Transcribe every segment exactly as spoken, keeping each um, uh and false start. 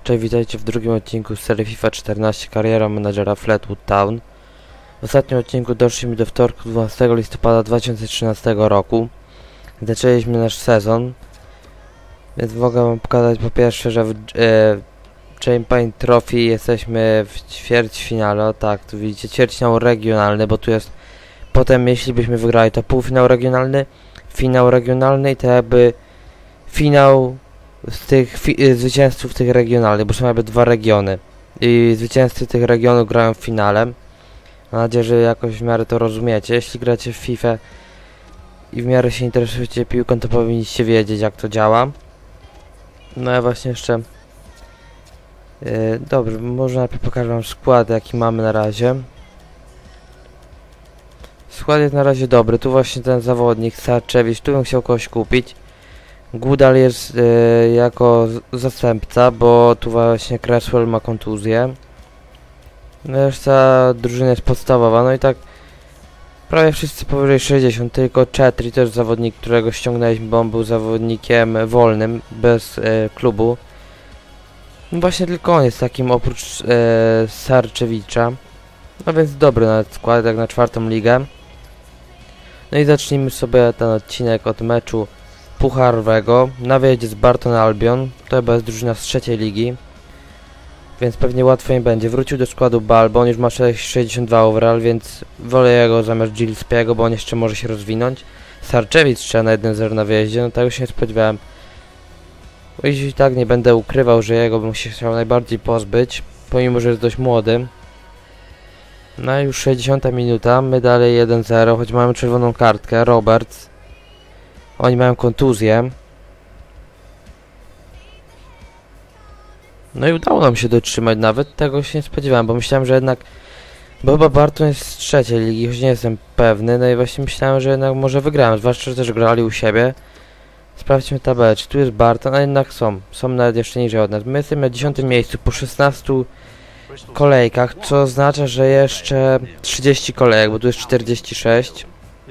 Cześć, witajcie w drugim odcinku z serii FIFA czternaście Kariera Menadżera Fleetwood Town. W ostatnim odcinku doszliśmy do wtorku dwunastego listopada dwa tysiące trzynastego roku. Zaczęliśmy nasz sezon. Więc mogę wam pokazać po pierwsze, że w e, Champagne Trophy jesteśmy w ćwierćfinale. O tak, tu widzicie ćwierćfinał regionalny, bo tu jest potem, jeśli byśmy wygrali, to półfinał regionalny, finał regionalny i to jakby finał z tych fi zwycięzców tych regionalnych, bo są jakby dwa regiony i zwycięzcy tych regionów grają w finale. Mam nadzieję, że jakoś w miarę to rozumiecie. Jeśli gracie w FIFA i w miarę się interesujecie piłką, to powinniście wiedzieć, jak to działa. No ja właśnie jeszcze yy, dobrze, może najpierw pokażę wam skład, jaki mamy na razie. Skład jest na razie dobry. Tu właśnie ten zawodnik Sarczewicz, tu bym chciał kogoś kupić. Gudal jest y, jako zastępca, bo tu właśnie Cresswell ma kontuzję. Reszta drużyny jest podstawowa, no i tak prawie wszyscy powyżej sześćdziesiąt, tylko Chetri to jest zawodnik, którego ściągnęliśmy, bo on był zawodnikiem wolnym, bez y, klubu. No właśnie tylko on jest takim oprócz y, Sarczewicza. No więc dobry nawet skład, jak na czwartą ligę. No i zacznijmy sobie ten odcinek od meczu pucharowego. Na wyjeździe z Barton Albion. To chyba jest drużyna z trzeciej ligi, więc pewnie łatwo im będzie. Wrócił do składu Bal, bo on już ma sześćdziesiąt dwa overall, więc wolę jego zamiast Gillespiego, bo on jeszcze może się rozwinąć. Sarczewicz trzeba na jeden zero na wyjeździe, no tego się nie spodziewałem. Bo jeśli tak, nie będę ukrywał, że jego bym się chciał najbardziej pozbyć, pomimo że jest dość młody. No i już sześćdziesiąta minuta, my dalej jeden zero, choć mamy czerwoną kartkę. Roberts. Oni mają kontuzję. No i udało nam się dotrzymać nawet. Tego się nie spodziewałem, bo myślałem, że jednak... Bo chyba Barton jest z trzeciej ligi, choć nie jestem pewny. No i właśnie myślałem, że jednak może wygrałem. Zwłaszcza, że też grali u siebie. Sprawdźmy tabelę, czy tu jest Barton, a jednak są. Są nawet jeszcze niżej od nas. My jesteśmy na dziesiątym miejscu po szesnastu kolejkach, co oznacza, że jeszcze trzydzieści kolejek, bo tu jest czterdzieści sześć.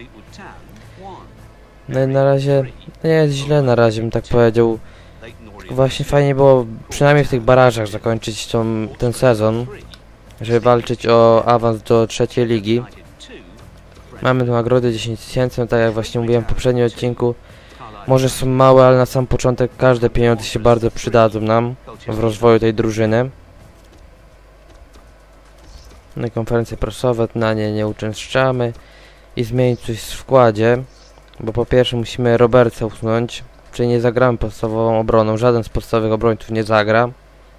No i na razie nie jest źle, na razie bym tak powiedział. Właśnie fajnie było przynajmniej w tych barażach zakończyć tą, ten sezon, żeby walczyć o awans do trzeciej ligi. Mamy tu nagrody dziesięć tysięcy, no tak jak właśnie mówiłem w poprzednim odcinku. Może są małe, ale na sam początek każde pieniądze się bardzo przydadzą nam w rozwoju tej drużyny. No i konferencje prasowe, na nie nie uczęszczamy i zmienić coś w składzie. Bo po pierwsze musimy Robertsa usunąć, czyli nie zagramy podstawową obroną, żaden z podstawowych obrońców nie zagra.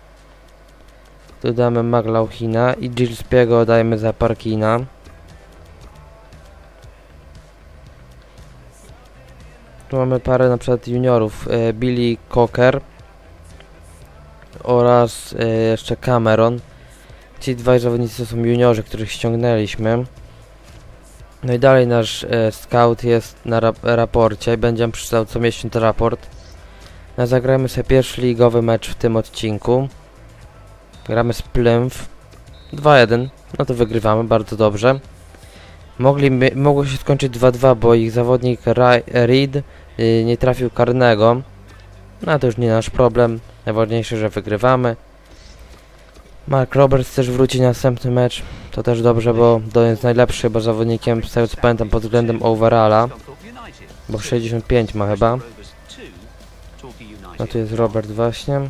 Tu damy Maglauchina i Gillespiego dajemy za Parkina. Tu mamy parę na przykład juniorów, e, Billy Cocker oraz e, jeszcze Cameron. Ci dwaj zawodnicy to są juniorzy, których ściągnęliśmy. No i dalej nasz e, scout jest na rap raporcie i będzie przeczytał co miesiąc raport. No, zagramy sobie pierwszy ligowy mecz w tym odcinku. Gramy z Plymouth dwa jeden, no to wygrywamy bardzo dobrze. Mogli, mogło się skończyć dwa dwa, bo ich zawodnik Ra Reed y, nie trafił karnego. No to już nie nasz problem, najważniejsze, że wygrywamy. Mark Roberts też wróci na następny mecz, to też dobrze, bo to jest najlepszy chyba zawodnikiem, z tego co pamiętam, pod względem overalla, bo sześćdziesiąt pięć ma chyba. No tu jest Robert właśnie.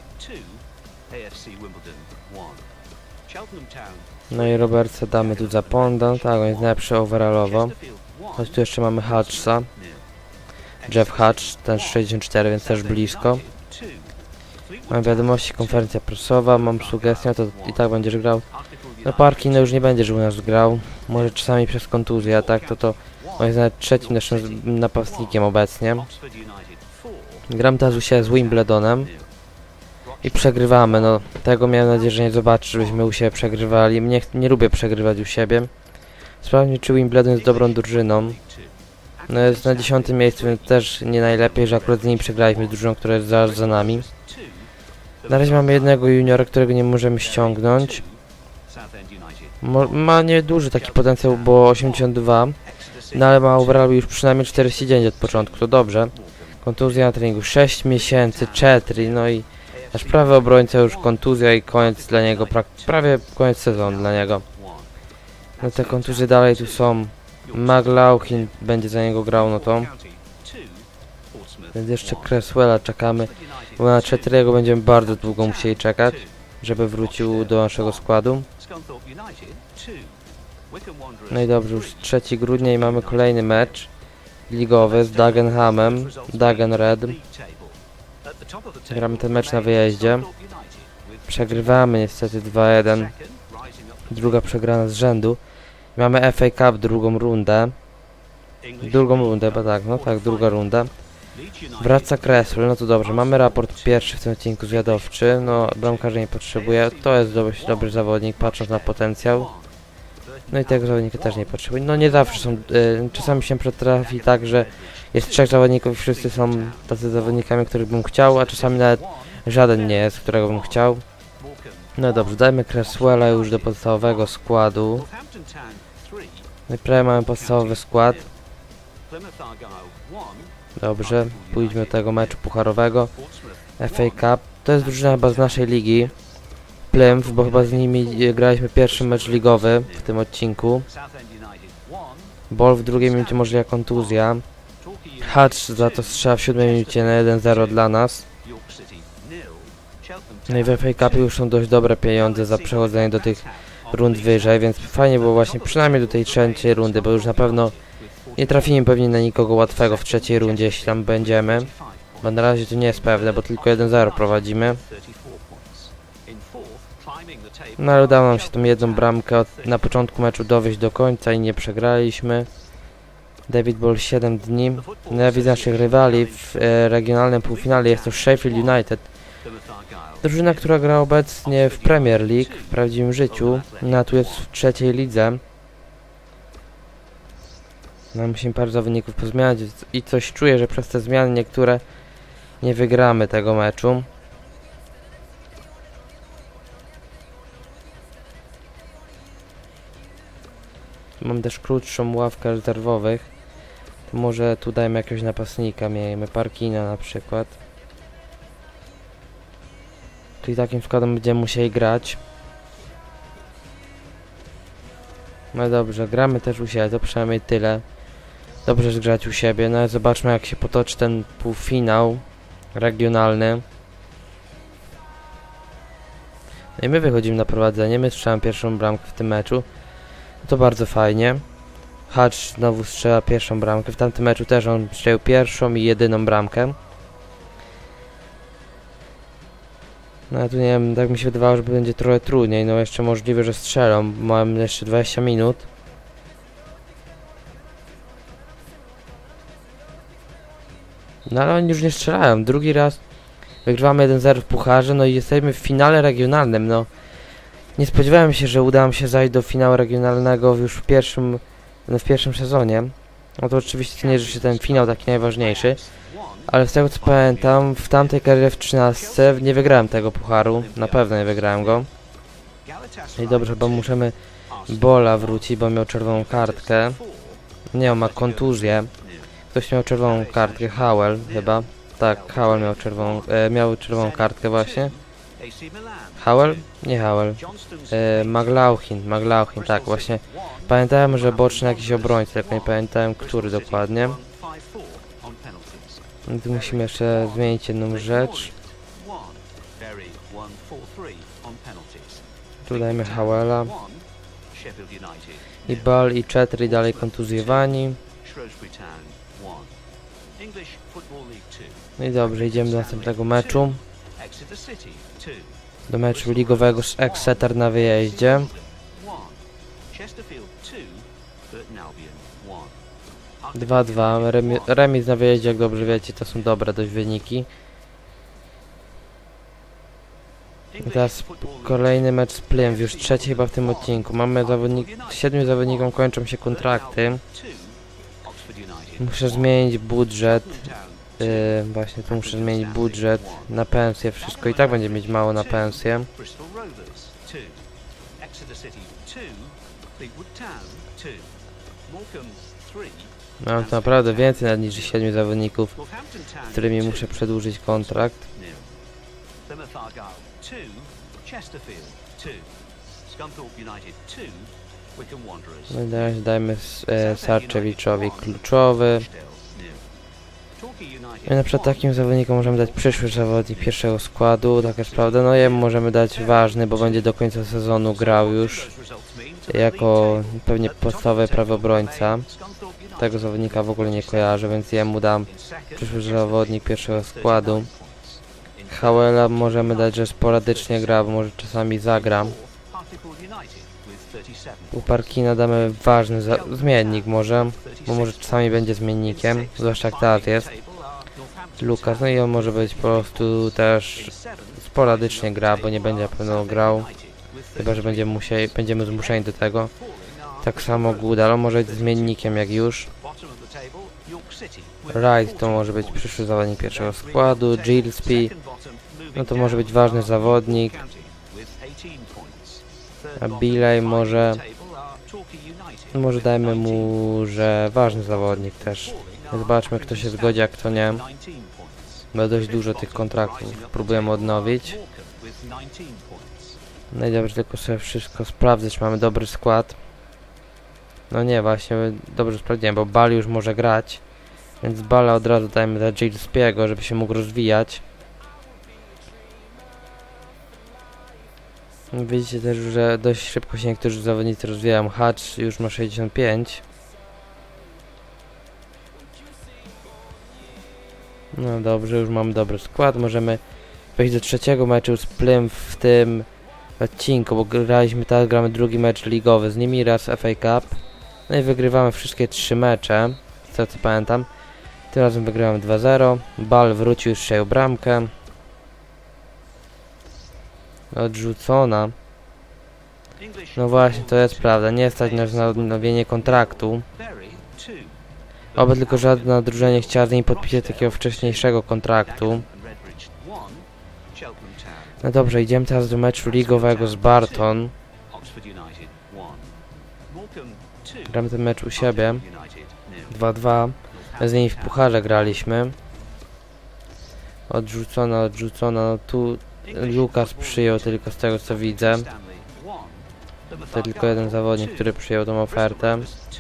No i Robertsa damy tu za Ponda, tak, on jest najlepszy overallowo. Choć tu jeszcze mamy Hatchsa, Jeff Hatch, ten sześćdziesiąt cztery, więc też blisko. Mam wiadomości, konferencja prasowa, mam sugestię, to i tak będziesz grał. No Parkin no już nie będzie, że u nas grał. Może czasami przez kontuzję, a tak to to on jest nawet trzecim naszym napastnikiem obecnie. Gram teraz u siebie z Wimbledonem i przegrywamy, no tego miałem nadzieję, że nie zobaczysz, żebyśmy u siebie przegrywali. Nie, nie lubię przegrywać u siebie. Sprawdźmy, czy Wimbledon jest dobrą drużyną. No jest na dziesiątym miejscu, więc też nie najlepiej, że akurat z nimi przegraliśmy, z drużyną, która jest zaraz za nami. Na razie mamy jednego juniora, którego nie możemy ściągnąć. Mo ma nieduży taki potencjał, bo osiemdziesiąt dwa. No ale ma overall już przynajmniej czterdzieści dziewięć od początku, to dobrze. Kontuzja na treningu sześć miesięcy, Chetri, no i Nasz prawy obrońca już kontuzja i koniec dla niego, pra prawie koniec sezonu dla niego. No te kontuzje dalej tu są. McLaughlin będzie za niego grał, no to. Więc jeszcze Cresswella czekamy, bo na Chetriego będziemy bardzo długo musieli czekać, żeby wrócił do naszego składu. No i dobrze, już trzeciego grudnia i mamy kolejny mecz ligowy z Dagenhamem, Dagen Red. Gramy ten mecz na wyjeździe. Przegrywamy niestety dwa jeden. Druga przegrana z rzędu. Mamy F A Cup drugą rundę. Drugą rundę, bo tak, no tak, druga runda. Wraca Cresswell, no to dobrze, mamy raport pierwszy w tym odcinku zwiadowczy. No, bramkarza nie potrzebuje, to jest dość dobry zawodnik, patrząc na potencjał. No i tego zawodnika też nie potrzebuje. No nie zawsze są, y, czasami się przytrafi tak, że jest trzech zawodników i wszyscy są tacy zawodnikami, których bym chciał, a czasami nawet żaden nie jest, którego bym chciał. No dobrze, dajmy Cresswella już do podstawowego składu. No i prawie mamy podstawowy skład. Dobrze, pójdźmy do tego meczu pucharowego. F A Cup. To jest drużyna chyba z naszej ligi. Plymouth, bo chyba z nimi graliśmy pierwszy mecz ligowy w tym odcinku. Ball w drugiej minucie możliwa kontuzja. Hatch za to strzela w siódmej minucie na jeden zero dla nas. No i w F A Cupie już są dość dobre pieniądze za przechodzenie do tych rund wyżej, więc fajnie było właśnie przynajmniej do tej trzeciej rundy, bo już na pewno nie trafimy pewnie na nikogo łatwego w trzeciej rundzie, jeśli tam będziemy. Bo na razie to nie jest pewne, bo tylko jeden zero prowadzimy. No ale udało nam się tą jedną bramkę od, na początku meczu dowieść do końca i nie przegraliśmy. David Ball siedem dni. No ja widzę naszych rywali w e, regionalnym półfinale, jest to Sheffield United. Drużyna, która gra obecnie w Premier League w prawdziwym życiu. No tu jest w trzeciej lidze. No musimy parę zawodników pozmieniać i coś czuję, że przez te zmiany niektóre nie wygramy tego meczu. Mam też krótszą ławkę rezerwowych. To może tu dajmy jakiegoś napastnika, miejmy Parkina na przykład. Czyli takim składem będziemy musieli grać. No dobrze, gramy też u siebie, to przynajmniej tyle. Dobrze jest grać u siebie, no ale zobaczmy jak się potoczy ten półfinał regionalny. No i my wychodzimy na prowadzenie, my strzelamy pierwszą bramkę w tym meczu. To bardzo fajnie. Hatch znowu strzela pierwszą bramkę, w tamtym meczu też on strzelił pierwszą i jedyną bramkę. No a tu nie wiem, tak mi się wydawało, że będzie trochę trudniej, no jeszcze możliwe, że strzelą, mam jeszcze dwadzieścia minut. No ale oni już nie strzelają, drugi raz wygrywamy jeden zero w pucharze, no i jesteśmy w finale regionalnym, no. Nie spodziewałem się, że uda nam się zajść do finału regionalnego już w pierwszym, no w pierwszym sezonie. No to oczywiście nie, że się ten finał taki najważniejszy. Ale z tego co pamiętam, w tamtej karierze w trzynastce nie wygrałem tego pucharu. Na pewno nie wygrałem go. I dobrze, bo musimy Bola wrócić, bo miał czerwoną kartkę. Nie, on ma kontuzję. Ktoś miał czerwoną kartkę, Howell chyba. Tak, Howell miał czerwoną, e, miał czerwoną kartkę właśnie. Howell? Nie Howell. E, McLaughlin, McLaughlin, tak właśnie. Pamiętałem, że boczny jakiś obrońca, tylko nie pamiętałem, który dokładnie. I tu musimy jeszcze zmienić jedną rzecz. Tu dajmy Howella. I Ball i Chetri dalej kontuzjowani. No i dobrze, idziemy do następnego meczu. Do meczu ligowego z Exeter na wyjeździe. dwa dwa, remi remis na wyjeździe, jak dobrze wiecie, to są dobre dość wyniki. I teraz kolejny mecz z Plymouth, już trzeci chyba w tym odcinku. Mamy zawodnik, siedmiu zawodnikom kończą się kontrakty. Muszę zmienić budżet. Yy, właśnie tu muszę zmienić budżet na pensję, wszystko i tak będzie mieć mało na pensję. Mam tu naprawdę więcej niż siedmiu zawodników, z którymi muszę przedłużyć kontrakt. Plymouth Argyle two, Chesterfield two, Scunthorpe United two, Wycombe Wanderers. No i na razie dajmy e, Sarczewiczowi kluczowy. I na przykład takim zawodnikom możemy dać przyszły zawodnik pierwszego składu, tak jest prawda. No jemu możemy dać ważny, bo będzie do końca sezonu grał już jako pewnie podstawowy prawy obrońca. Tego zawodnika w ogóle nie kojarzę, więc jemu dam przyszły zawodnik pierwszego składu. Howella możemy dać, że sporadycznie gra, bo może czasami zagra. U Parkina damy ważny zmiennik może, bo może czasami będzie zmiennikiem, zwłaszcza jak teraz jest. Lukas, no i on może być po prostu też sporadycznie gra, bo nie będzie na pewno grał, chyba że będziemy, musieli, będziemy zmuszeni do tego. Tak samo Goodall, on może być zmiennikiem jak już. Wright to może być przyszły zawodnik pierwszego składu. Gillespie, no to może być ważny zawodnik. A Bilej może, może dajmy mu, że ważny zawodnik też. Zobaczmy, kto się zgodzi, a kto nie. Bo dość dużo tych kontraktów próbujemy odnowić. No i dobrze, tylko sobie wszystko sprawdzę, czy mamy dobry skład. No nie, właśnie dobrze sprawdziłem, bo Bal już może grać. Więc Bala od razu dajmy dla Gillespiego, żeby się mógł rozwijać. Widzicie też, że dość szybko się niektórzy zawodnicy rozwijają. Hatch już ma sześćdziesiąt pięć. No dobrze, już mamy dobry skład. Możemy wejść do trzeciego meczu z Plymouth w tym odcinku, bo graliśmy teraz, gramy drugi mecz ligowy z nimi, raz F A Cup. No i wygrywamy wszystkie trzy mecze, z tego co pamiętam. Tym razem wygrywamy dwa zero. Bal wrócił, już strzelił bramkę. Odrzucona. No właśnie, to jest prawda. Nie stać nas na odnowienie kontraktu. Oby tylko żadna drużyna nie chciała z niej podpisać takiego wcześniejszego kontraktu. No dobrze, idziemy teraz do meczu ligowego z Barton. Gramy ten mecz u siebie. dwa dwa. Z nimi w pucharze graliśmy. Odrzucona, odrzucona. No tu Lukas przyjął tylko z tego co widzę. To tylko jeden zawodnik, który przyjął tą ofertę.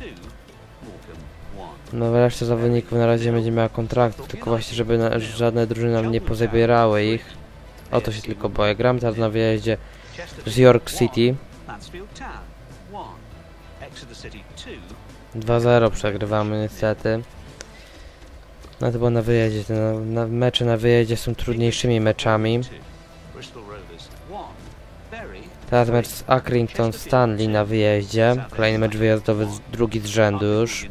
No wreszcie zawodników na razie będzie miała kontrakt, tylko właśnie żeby na, żadne drużyny nam nie pozabierały ich. O to się tylko boję. Gram teraz na wyjeździe z York City. dwa zero przegrywamy niestety. No to było na wyjeździe. Te na, na mecze na wyjeździe są trudniejszymi meczami. Teraz mecz z Accrington Stanley na wyjeździe. Kolejny mecz wyjazdowy, drugi z rzędu już.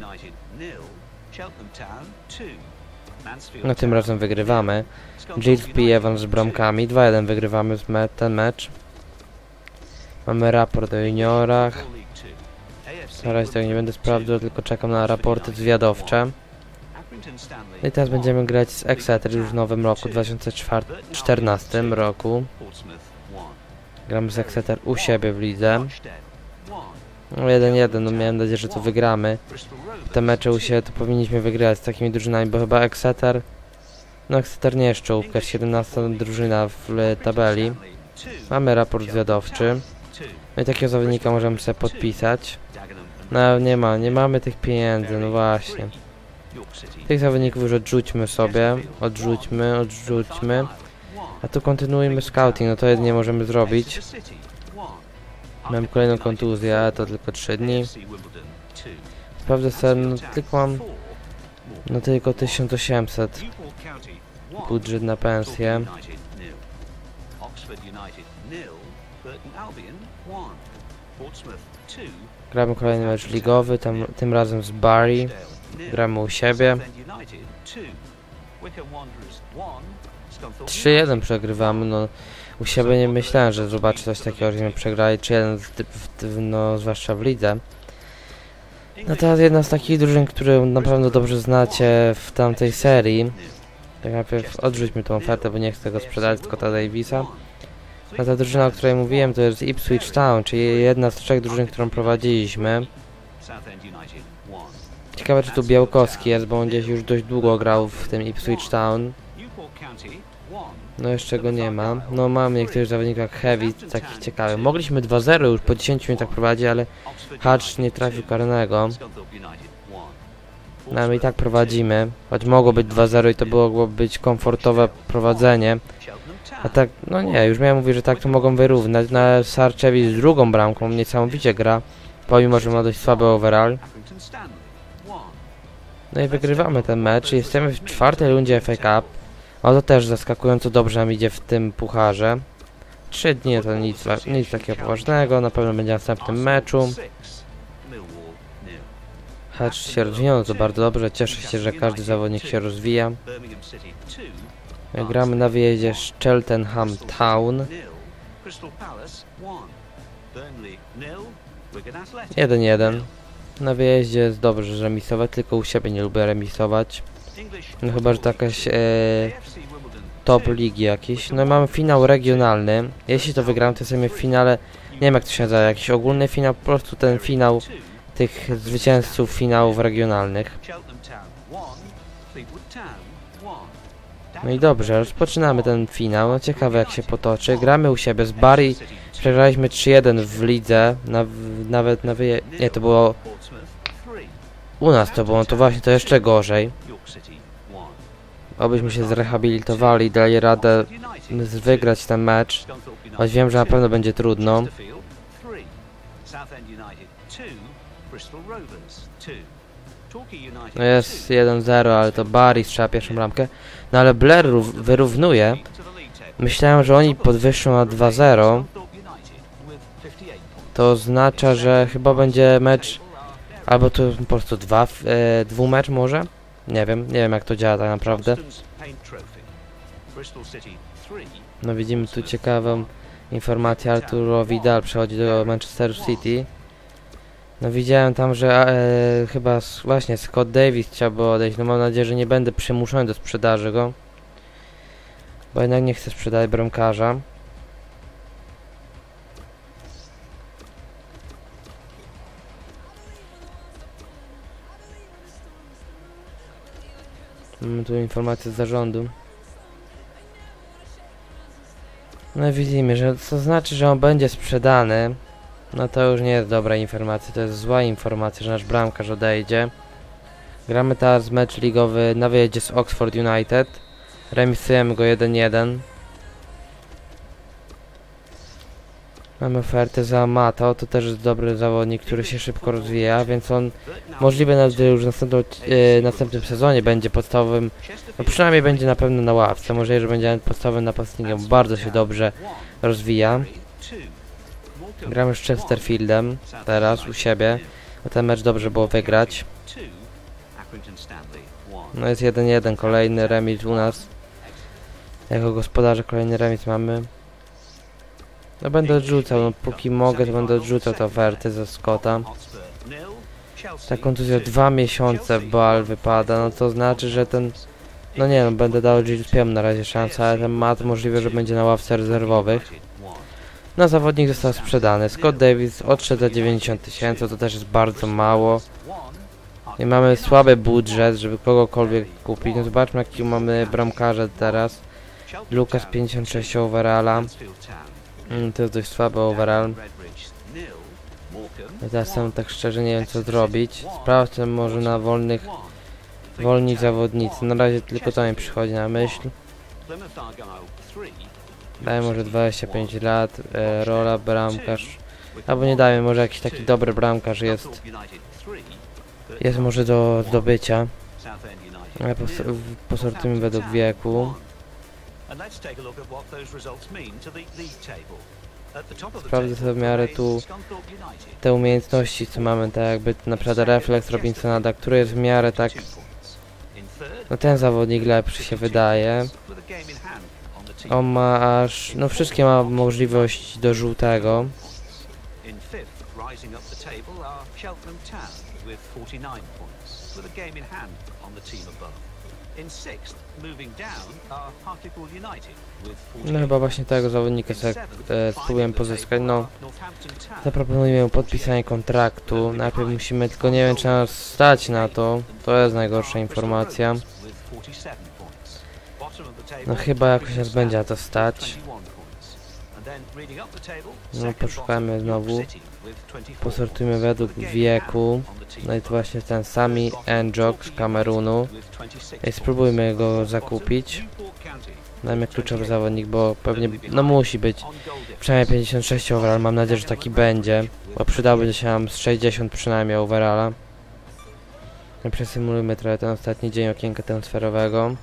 No tym razem wygrywamy. Gillespie i Evans z bramkami. dwa jeden wygrywamy z me ten mecz. Mamy raport o juniorach. Na razie tego nie będę sprawdzał, tylko czekam na raporty zwiadowcze. No i teraz będziemy grać z Exeter już w nowym roku, dwa tysiące czternastym roku. Gramy z Exeter u siebie w lidze. No jeden jeden, no miałem nadzieję, że to wygramy. Te mecze u siebie to powinniśmy wygrać z takimi drużynami, bo chyba Exeter... No Exeter nie jest czołówka, siedemnasta drużyna w tabeli. Mamy raport zwiadowczy. No i takiego zawodnika możemy sobie podpisać. No nie ma, nie mamy tych pieniędzy, no właśnie. Tych zawodników już odrzućmy sobie, odrzućmy, odrzućmy. A tu kontynuujmy scouting, no to jedynie możemy zrobić. Mam kolejną kontuzję, ale to tylko trzy dni. Sprawdzę sobie, no tylko mam... No tylko tysiąc osiemset. Budżet na pensję. Gramy kolejny mecz ligowy, tam, tym razem z Barry. Gramy u siebie. trzy jeden przegrywamy, no u siebie nie myślałem, że zobaczę coś takiego, żeśmy przegrali trzy jeden, no zwłaszcza w lidze. No teraz jedna z takich drużyn, które na pewno dobrze znacie w tamtej serii. Tak najpierw odrzućmy tą ofertę, bo nie chcę tego sprzedać, Scotta Davisa. A ta drużyna, o której mówiłem, to jest Ipswich Town, czyli jedna z trzech drużyn, którą prowadziliśmy. Ciekawe, czy tu Białkowski jest, bo on gdzieś już dość długo grał w tym Ipswich Town. No jeszcze go nie ma. No mam niektórych zawodników jak Heavy, takich ciekawych. Mogliśmy dwa zero już po dziesięciu minutach prowadzić, ale Hatch nie trafił karnego. No my i tak prowadzimy. Choć mogło być dwa zero i to mogłoby być komfortowe prowadzenie. A tak, no nie, już miałem mówić, że tak to mogą wyrównać. Na Sarcewi z drugą bramką niesamowicie gra, pomimo że ma dość słaby overall. No i wygrywamy ten mecz. Jesteśmy w czwartej rundzie F A Cup. A to też zaskakująco dobrze nam idzie w tym pucharze. Trzy dni to nic, nic takiego poważnego, na pewno będzie w następnym meczu. Hatch się rozwinął, to bardzo dobrze, cieszę się, że każdy zawodnik się rozwija. Gramy na wyjeździe z Cheltenham Town. jeden jeden. Na wyjeździe jest dobrze remisować, tylko u siebie nie lubię remisować. No chyba, że to jakaś e, top ligi jakiś. No i mamy finał regionalny. Jeśli to wygram, to jesteśmy w finale, nie wiem jak to się nazywa, jakiś ogólny finał, po prostu ten finał tych zwycięzców finałów regionalnych. No i dobrze, rozpoczynamy ten finał. No ciekawe jak się potoczy. Gramy u siebie z Barry. Przegraliśmy trzy jeden w lidze. Na, w, nawet na wyje... Nie, to było... U nas to było, no to właśnie to jeszcze gorzej. Obyśmy się zrehabilitowali i dali radę wygrać ten mecz. Choć wiem, że na pewno będzie trudno. No jest jeden zero, ale to Barry strzela pierwszą bramkę. No ale Blair wyrównuje. Myślałem, że oni podwyższą na dwa zero. To oznacza, że chyba będzie mecz... Albo to po prostu dwa, e, dwumecz może? Nie wiem, nie wiem jak to działa tak naprawdę. No widzimy tu ciekawą informację. Arturo Vidal przechodzi do Manchesteru City. No widziałem tam, że e, chyba właśnie Scott Davis chciałby odejść. No mam nadzieję, że nie będę przymuszony do sprzedaży go. Bo jednak nie chcę sprzedać bramkarza. Mamy tu informację z zarządu. No i widzimy, że to znaczy, że on będzie sprzedany. No to już nie jest dobra informacja, to jest zła informacja, że nasz bramkarz odejdzie. Gramy teraz mecz ligowy na wyjeździe z Oxford United. Remisujemy go jeden jeden. Mamy ofertę za Mato, to też jest dobry zawodnik, który się szybko rozwija, więc on możliwe nawet już w następnym, e, następnym sezonie będzie podstawowym, no przynajmniej będzie na pewno na ławce, może że będzie podstawowym napastnikiem, bardzo się dobrze rozwija. Gramy z Chesterfieldem teraz u siebie, a ten mecz dobrze było wygrać. No jest jeden jeden, kolejny remis u nas. Jako gospodarze kolejny remis mamy. No będę odrzucał, no póki mogę to będę odrzucał te oferty ze Scotta. Ta kontuzja dwa miesiące bal wypada, no to znaczy, że ten... No nie no, będę dał Gillespie'om na razie szansę, ale ten Matt możliwe, że będzie na ławce rezerwowych. No zawodnik został sprzedany. Scott Davis odszedł za dziewięćdziesiąt tysięcy, to też jest bardzo mało. I mamy słaby budżet, żeby kogokolwiek kupić. No zobaczmy jaki mamy bramkarze teraz. Lucas pięćdziesiąt sześć overalla. Mm, to jest dość słaby overall. I teraz sam tak szczerze nie wiem co zrobić. Sprawdźmy może na wolnych wolni zawodnicy. Na razie tylko to mi przychodzi na myśl. Dajmy może dwadzieścia pięć lat, e, rola, bramkarz. Albo nie dajmy, może jakiś taki dobry bramkarz jest. Jest może do zdobycia. Ale pos posortujmy według wieku. Sprawdzę sobie w miarę tu te umiejętności, co mamy, tak jakby na przykład refleks Robinsona, który jest w miarę tak... No ten zawodnik lepszy się wydaje. On ma aż... no wszystkie ma możliwość do żółtego. No chyba właśnie tego zawodnika sobie e, spróbujemy pozyskać. No zaproponujemy podpisanie kontraktu. Najpierw musimy, tylko nie wiem czy nas stać na to. To jest najgorsza informacja. No chyba jakoś nas będzie na to stać. No poszukajmy znowu. Posortujmy według wieku. No i to właśnie ten Sami Njok z Kamerunu. I spróbujmy go zakupić. Dajmy kluczowy zawodnik, bo pewnie, no musi być przynajmniej pięćdziesiąt sześć overall, mam nadzieję, że taki będzie, bo przydałby się nam z sześćdziesiąt przynajmniej overalla. No, przesymulujmy trochę ten ostatni dzień okienka transferowego.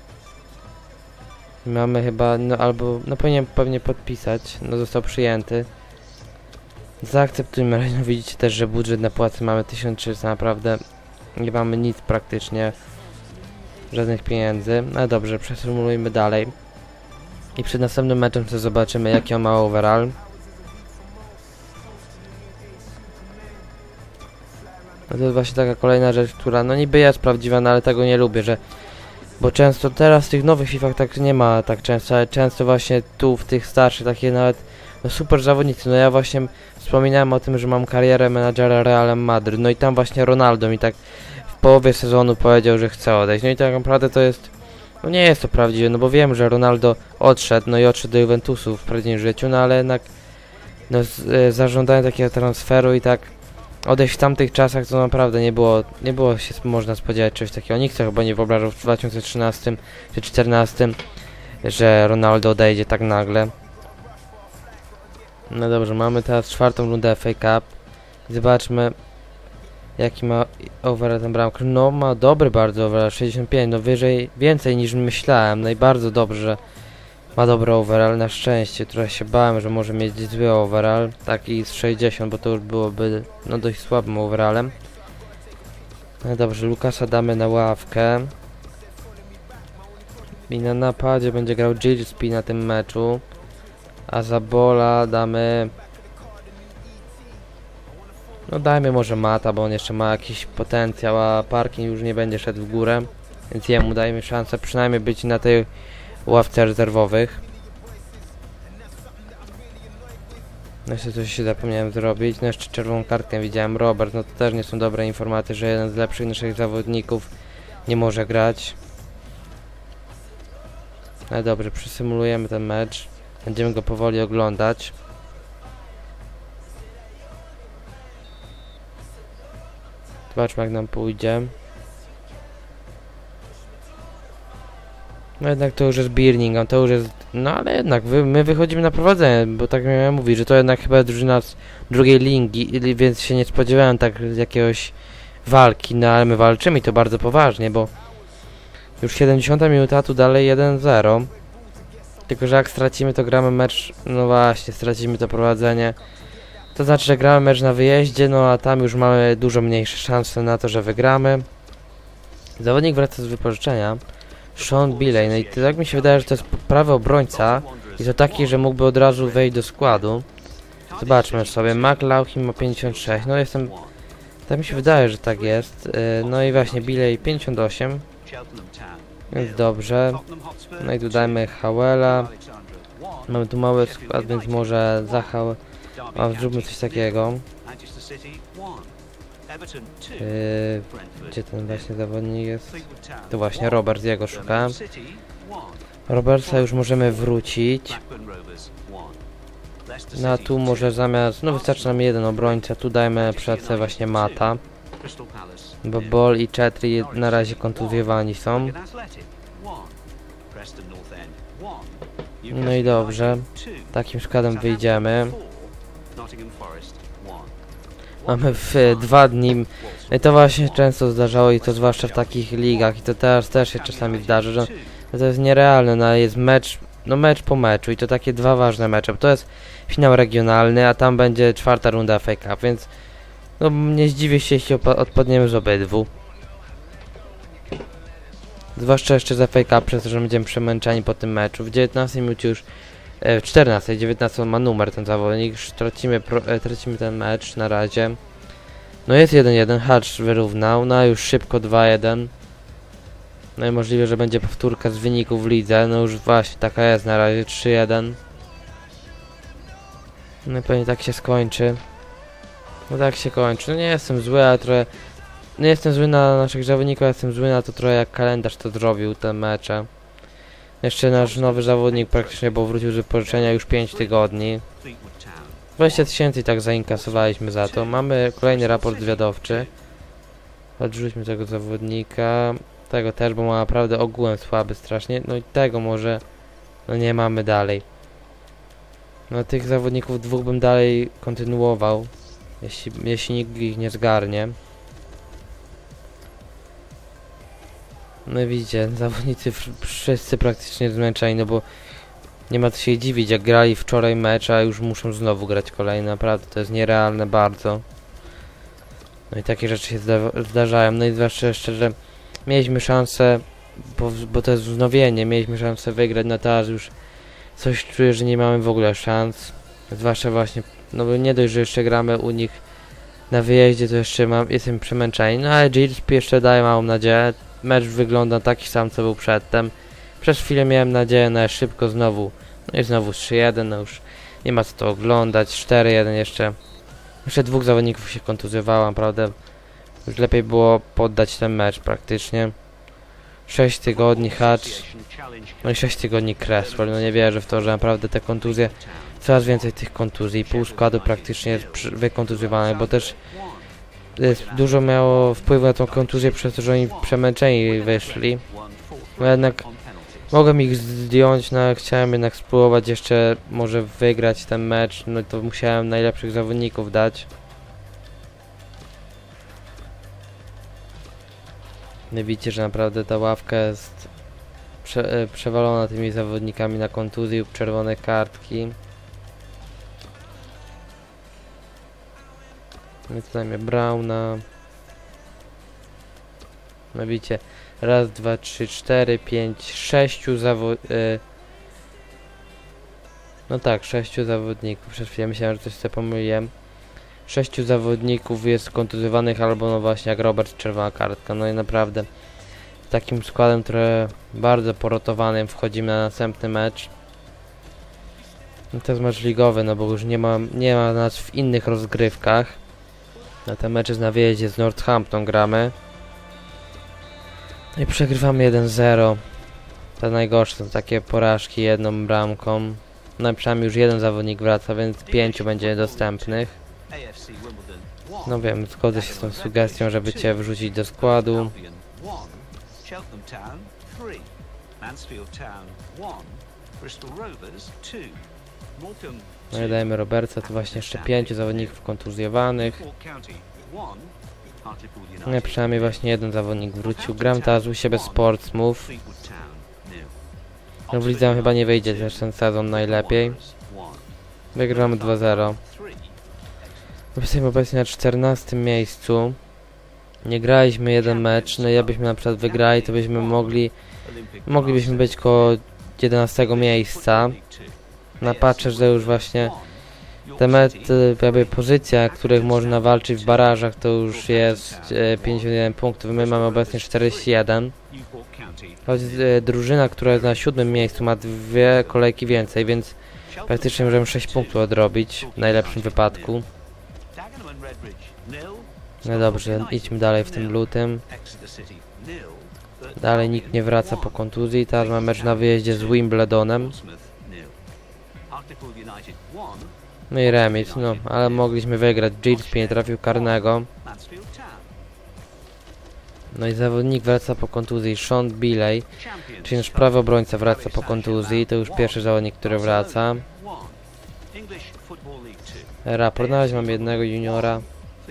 Mamy chyba, no albo, no powinien pewnie podpisać, no został przyjęty. Zaakceptujmy, no widzicie też, że budżet na płacy mamy tysiąc trzysta, naprawdę nie mamy nic praktycznie. Żadnych pieniędzy. No dobrze, przesymulujmy dalej. I przed następnym meczem sobie zobaczymy, jaki on ma overall. No to jest właśnie taka kolejna rzecz, która no niby jest prawdziwa, no ale tego nie lubię, że... Bo często teraz w tych nowych fifach tak nie ma tak często, ale często właśnie tu w tych starszych takie nawet no super zawodnicy. No ja właśnie wspominałem o tym, że mam karierę menadżera Realem Madryt. No i tam właśnie Ronaldo mi tak w połowie sezonu powiedział, że chce odejść. No i tak naprawdę to jest... No nie jest to prawdziwe, no bo wiem, że Ronaldo odszedł, no i odszedł do Juventusu w prawdziwym życiu, no ale jednak no z, e, zażądanie takiego transferu i tak odejść w tamtych czasach to naprawdę nie było, nie było się można spodziewać czegoś takiego. Nikt sobie chyba nie wyobrażał w dwa tysiące trzynastym czy dwa tysiące czternastym, że Ronaldo odejdzie tak nagle. No dobrze, mamy teraz czwartą rundę F A Cup. Zobaczmy, jaki ma overall ten bramkarz. No ma dobry bardzo overall, sześćdziesiąt pięć, no wyżej, więcej niż myślałem. No i bardzo dobrze, że ma dobry overall, na szczęście. Trochę się bałem, że może mieć zły overall, taki z sześćdziesiąt, bo to już byłoby no dość słabym overallem. No dobrze, Lukasa damy na ławkę. I na napadzie będzie grał Gillespie na tym meczu. A za Bola damy... No dajmy może Mata, bo on jeszcze ma jakiś potencjał, a Parkin już nie będzie szedł w górę. Więc jemu dajmy szansę przynajmniej być na tej ławce rezerwowych. No jeszcze coś się zapomniałem zrobić. No jeszcze czerwoną kartkę widziałem. Robert, no to też nie są dobre informacje, że jeden z lepszych naszych zawodników nie może grać. No dobrze, przysymulujemy ten mecz. Będziemy go powoli oglądać. Zobaczmy, jak nam pójdzie. No jednak to już jest Birmingham, to już jest... No ale jednak wy, my wychodzimy na prowadzenie, bo tak miałem mówić, że to jednak chyba drużyna z drugiej ligi, więc się nie spodziewałem tak jakiegoś walki, no ale my walczymy i to bardzo poważnie, bo już siedemdziesiąta minuta, a tu dalej jeden zero. Tylko że jak stracimy, to gramy mecz, no właśnie, stracimy to prowadzenie. To znaczy, że gramy mecz na wyjeździe, no a tam już mamy dużo mniejsze szanse na to, że wygramy. Zawodnik wraca z wypożyczenia. Sean Billey, no i to, tak mi się wydaje, że to jest prawy obrońca. I to taki, że mógłby od razu wejść do składu. Zobaczmy sobie, McLaughlin ma pięćdziesiąt sześć, no jestem... Tak mi się wydaje, że tak jest. Yy, no i właśnie Billey pięćdziesiąt osiem. Więc dobrze. No i tu dajmy Howella. Mamy tu mały skład, więc może za Howell... O, zróbmy coś takiego. Yy, gdzie ten właśnie zawodnik jest? To właśnie Robert, jego szukałem. Roberta już możemy wrócić. No a tu może zamiast... No wystarczy nam jeden obrońca, tu dajmy przed sobie właśnie Mata. Bo Ball i Chetri na razie kontuzjowani są. No i dobrze. Takim składem wyjdziemy. Mamy w y, dwa dni. I to właśnie często zdarzało i to zwłaszcza w takich ligach i to teraz też się czasami zdarzy, że to jest nierealne, no jest mecz, no mecz po meczu i to takie dwa ważne mecze, bo to jest finał regionalny, a tam będzie czwarta runda F A Cup, więc no nie zdziwię się, jeśli odpadniemy z obydwu. Zwłaszcza jeszcze z F A Cup, przez to, że będziemy przemęczeni po tym meczu. W dziewiętnastej minucie już, e, w czternastej, dziewiętnastej ma numer ten zawodnik, już tracimy, pro, e, tracimy ten mecz na razie. No jest jeden jeden, Hatch wyrównał, no już szybko dwa jeden. No i możliwe, że będzie powtórka z wyników w lidze, no już właśnie taka jest na razie, trzy jeden. No i pewnie tak się skończy. No tak się kończy, no nie jestem zły, ale trochę... Nie jestem zły na naszych zawodników, jestem zły na to trochę jak kalendarz to zrobił, te mecze. Jeszcze nasz nowy zawodnik praktycznie, bo wrócił z wypożyczenia już pięć tygodni. dwadzieścia tysięcy i tak zainkasowaliśmy za to. Mamy kolejny raport zwiadowczy. Odrzućmy tego zawodnika. Tego też, bo ma naprawdę ogółem słaby strasznie. No i tego może no nie mamy dalej. No tych zawodników dwóch bym dalej kontynuował, jeśli, jeśli nikt ich nie zgarnie. No i widzicie, zawodnicy wszyscy praktycznie zmęczeni, no bo nie ma co się dziwić, jak grali wczoraj mecz, a już muszą znowu grać kolejny, naprawdę to jest nierealne bardzo. No i takie rzeczy się zda zdarzają, no i zwłaszcza jeszcze, że mieliśmy szansę, bo, bo to jest wznowienie, mieliśmy szansę wygrać, no teraz już coś czuję, że nie mamy w ogóle szans, zwłaszcza właśnie, no bo nie dość, że jeszcze gramy u nich na wyjeździe, to jeszcze mam, jestem przemęczeni, no ale Gillespie jeszcze daje małą nadzieję. Mecz wygląda taki sam, co był przedtem. Przez chwilę miałem nadzieję na szybko znowu. No i znowu trzy jeden, no już nie ma co to oglądać. cztery jeden jeszcze. Jeszcze dwóch zawodników się kontuzjowało, naprawdę. Już lepiej było poddać ten mecz praktycznie. sześć tygodni Hutch. No i sześć tygodni Cresswell. No nie wierzę w to, że naprawdę te kontuzje, coraz więcej tych kontuzji. Pół składu praktycznie jest wykontuzjowanych, bo też jest, dużo miało wpływu na tą kontuzję przez to, że oni przemęczeni wyszli. No jednak mogłem ich zdjąć, no ale chciałem jednak spróbować jeszcze może wygrać ten mecz, no to musiałem najlepszych zawodników dać. No widzicie, że naprawdę ta ławka jest prze, przewalona tymi zawodnikami na kontuzji lub czerwone kartki. No tutaj mamy Browna. No widzicie, raz, dwa, trzy, cztery, pięć, sześciu zawodników. Yy. No tak, sześciu zawodników. Przez chwilę myślałem, że coś sobie pomyliłem. Sześciu zawodników jest kontuzjowanych, albo no właśnie jak Robert, czerwona kartka. No i naprawdę takim składem, które bardzo porotowanym wchodzimy na następny mecz. No to jest mecz ligowy, no bo już nie ma, nie ma nas w innych rozgrywkach. Na ten mecz jest na wyjeździe z Northampton gramy. No i przegrywamy jeden zero. Te najgorsze to takie porażki jedną bramką. No i przynajmniej już jeden zawodnik wraca, więc pięciu będzie dostępnych. No wiem, zgodzę się z tą sugestią, żeby cię wrzucić do składu. No i dajemy Robertsa, to właśnie jeszcze pięciu zawodników kontuzjowanych. No i przynajmniej właśnie jeden zawodnik wrócił. Gram teraz u siebie Sportsmove. No w lidze chyba nie wyjdzie też ten sezon najlepiej. Wygramy dwa zero. Jesteśmy obecnie na czternastym miejscu. Nie graliśmy jeden mecz, no i jakbyśmy na przykład wygrali, to byśmy mogli moglibyśmy być koło jedenastego miejsca. No patrzę, że już właśnie te met, jakby pozycja, których można walczyć w barażach, to już jest e, pięćdziesiąt jeden punktów. My mamy obecnie czterdzieści jeden. Choć e, drużyna, która jest na siódmym miejscu, ma dwie kolejki więcej, więc praktycznie możemy sześć punktów odrobić w najlepszym wypadku. No dobrze, idźmy dalej w tym lutym. Dalej nikt nie wraca po kontuzji. Teraz mamy mecz na wyjeździe z Wimbledonem. No i remis, no, ale mogliśmy wygrać. Gillespie nie trafił karnego. No i zawodnik wraca po kontuzji. Sean Billey, czyli nasz prawy obrońca wraca po kontuzji. To już pierwszy zawodnik, który wraca. Raport, na razie mamy jednego juniora.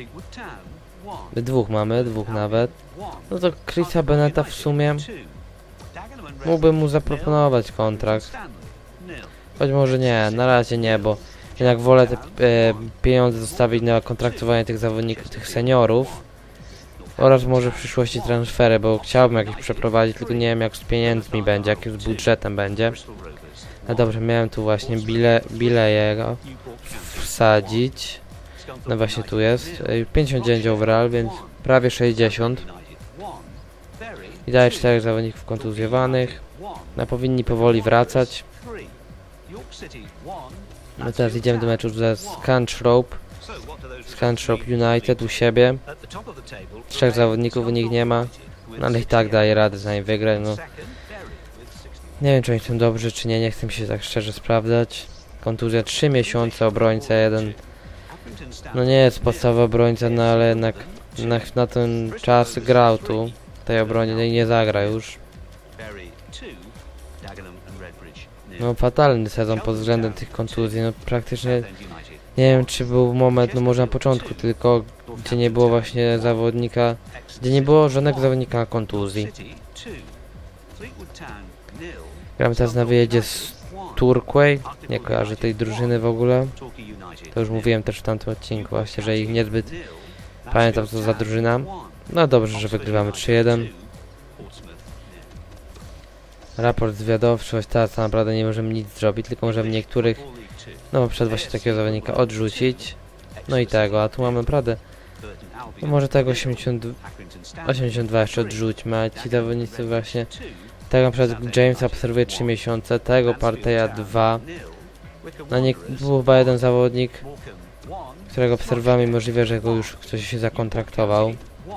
Dwóch mamy, dwóch nawet. No to Chrisa Bennetta w sumie mógłbym mu zaproponować kontrakt. Choć może nie, na razie nie, bo jednak wolę te e, pieniądze zostawić na kontraktowanie tych zawodników, tych seniorów. Oraz może w przyszłości transfery, bo chciałbym jakieś przeprowadzić, tylko nie wiem jak z pieniędzmi będzie, jakim z budżetem będzie. No dobrze, miałem tu właśnie bile, Bilejego wsadzić. No właśnie tu jest. pięćdziesiąt dziewięć overall, więc prawie sześćdziesiąt. I daje czterech zawodników kontuzjowanych. No powinni powoli wracać. No teraz idziemy do meczu ze Scunthorpe. Scunthorpe United u siebie. Trzech zawodników u nich nie ma. No ale i tak daje radę z nami wygrać. No. Nie wiem, czy oni są dobrzy, czy nie, nie chcę mi się tak szczerze sprawdzać. Kontuzja trzy miesiące, obrońca jeden. No nie jest podstawowy obrońca, no ale jednak na, na ten czas grał tu, w tej obronie, no i nie zagra już. No fatalny sezon pod względem tych kontuzji, no praktycznie nie wiem, czy był moment, no może na początku tylko, gdzie nie było właśnie zawodnika, gdzie nie było żadnego zawodnika na kontuzji. Gramy teraz na wyjeździe z Turquay, nie kojarzę tej drużyny w ogóle. To już mówiłem też w tamtym odcinku właśnie, że ich niezbyt pamiętam co za drużyna. No dobrze, że wygrywamy trzy jeden. Raport zwiadowczy, choć teraz naprawdę nie możemy nic zrobić, tylko możemy niektórych, no przed właśnie takiego zawodnika odrzucić. No i tego, a tu mamy naprawdę, no może tego osiemdziesiąt, osiemdziesiąt dwa jeszcze odrzućmy, a ci zawodnicy właśnie, tego na przykład Jamesa obserwuje trzy miesiące, tego Parteja dwa. No nie, był chyba jeden zawodnik, którego obserwowałem i możliwe, że go już ktoś się zakontraktował.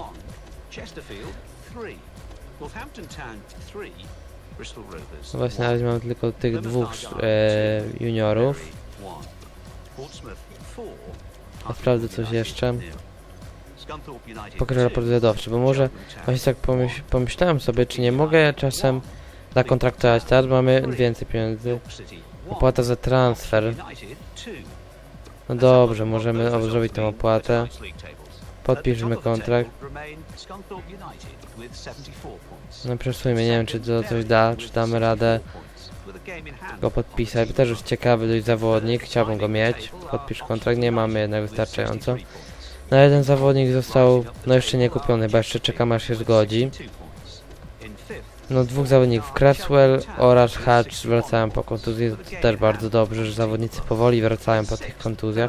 No właśnie na razie mam tylko tych dwóch e, juniorów. A sprawdzę coś jeszcze. Pokażę raport zwiadowczy, bo może właśnie tak pomyśl, pomyślałem sobie, czy nie mogę czasem zakontraktować. Teraz mamy więcej pieniędzy. Opłata za transfer. No dobrze, możemy zrobić tę opłatę. Podpiszmy kontrakt. No przesujmy, nie wiem czy to coś da, czy damy radę go podpisać. Też jest ciekawy dość zawodnik, chciałbym go mieć. Podpisz kontrakt, nie mamy jednak wystarczająco. No jeden zawodnik został, no jeszcze nie kupiony, bo jeszcze czekamy aż się zgodzi. No dwóch zawodników, Cresswell oraz Hatch wracają po kontuzji, to też bardzo dobrze, że zawodnicy powoli wracają po tych kontuzjach.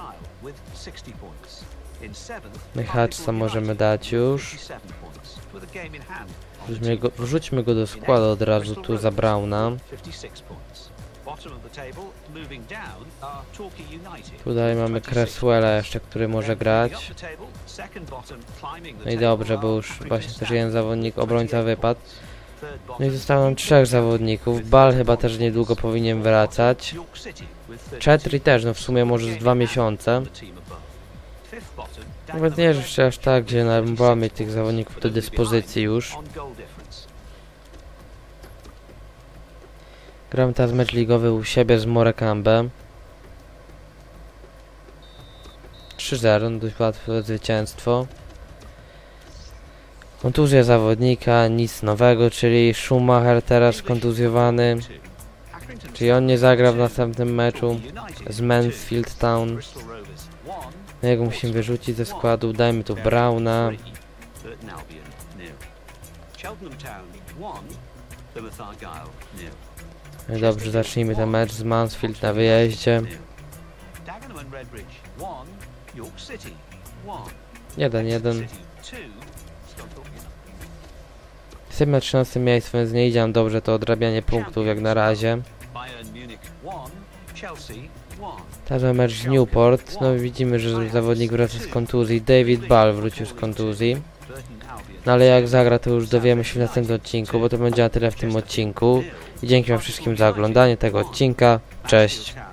My Hatcha możemy dać już. Wrzućmy go, wrzućmy go do składu od razu tu za Browna. Tutaj mamy Cresswella jeszcze, który może grać. No i dobrze, bo już właśnie też jeden zawodnik, obrońca wypadł. No i zostało nam trzech zawodników. Ball chyba też niedługo powinien wracać. Chetri też, no w sumie może z dwa miesiące. Nawet nie jeszcze aż tak, gdzie mamy mieć tych zawodników do dyspozycji już. Gramy teraz mecz ligowy u siebie z Morecambe. trzy zero, no dość łatwe zwycięstwo. Kontuzja zawodnika, nic nowego, czyli Schumacher teraz kontuzjowany. Czyli on nie zagra w następnym meczu z Mansfield Town. No jego musimy wyrzucić ze składu, dajmy tu Browna. No dobrze, zacznijmy ten mecz z Mansfield na wyjeździe. jeden jeden. Jesteśmy na trzynastym miejscu, więc nie idzie nam dobrze to odrabianie punktów jak na razie. Teraz mamy mecz z Newport. No widzimy, że zawodnik wraca z kontuzji. David Ball wrócił z kontuzji. No ale jak zagra, to już dowiemy się w następnym odcinku, bo to będzie na tyle w tym odcinku. I dzięki wam wszystkim za oglądanie tego odcinka. Cześć!